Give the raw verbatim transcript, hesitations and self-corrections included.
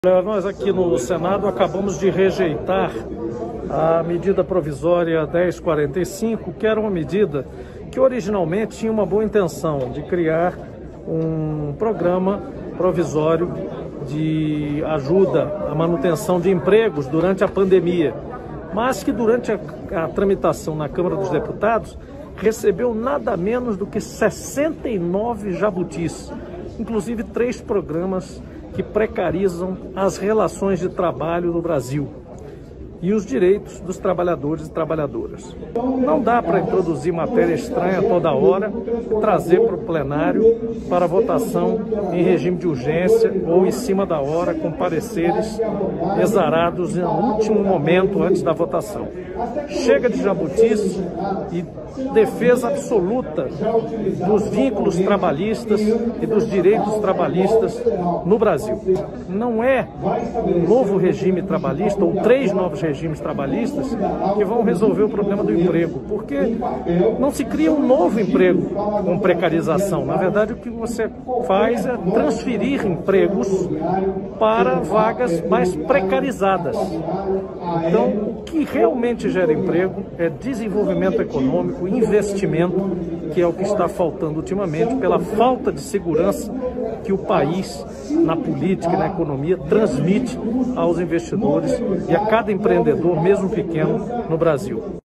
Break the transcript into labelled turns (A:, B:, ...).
A: Nós aqui no Senado acabamos de rejeitar a medida provisória dez quarenta e cinco, que era uma medida que originalmente tinha uma boa intenção de criar um programa provisório de ajuda à manutenção de empregos durante a pandemia, mas que durante a, a tramitação na Câmara dos Deputados recebeu nada menos do que sessenta e nove jabutis, inclusive três programas que precarizam as relações de trabalho no Brasil e os direitos dos trabalhadores e trabalhadoras. Não dá para introduzir matéria estranha toda hora e trazer para o plenário para votação em regime de urgência ou em cima da hora com pareceres exarados no último momento antes da votação. Chega de jabutis e defesa absoluta dos vínculos trabalhistas e dos direitos trabalhistas no Brasil. Não é um novo regime trabalhista ou três novos regimes trabalhistas que vão resolver o problema do emprego, porque não se cria um novo emprego com precarização. Na verdade, o que você faz é transferir empregos para vagas mais precarizadas. Então, o que realmente gera emprego é desenvolvimento econômico, investimento, que é o que está faltando ultimamente pela falta de segurança que o país, na política e na economia, transmite aos investidores e a cada empreendedor, mesmo pequeno, no Brasil.